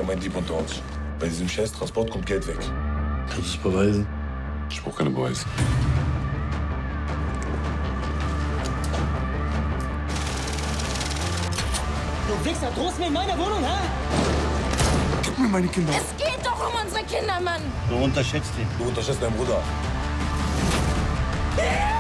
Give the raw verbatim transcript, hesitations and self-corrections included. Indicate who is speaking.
Speaker 1: haben einen Dieb unter uns. Bei diesem Scheiß-Transport kommt Geld weg.
Speaker 2: Kannst du es beweisen?
Speaker 1: Ich brauche keine Beweise.
Speaker 3: Du Wichser, drohst mir in meiner Wohnung, hä?
Speaker 1: Gib mir meine Kinder.
Speaker 4: Es geht doch um unsere Kinder, Mann!
Speaker 2: Du unterschätzt ihn.
Speaker 1: Du unterschätzt deinen Bruder.
Speaker 4: Ja!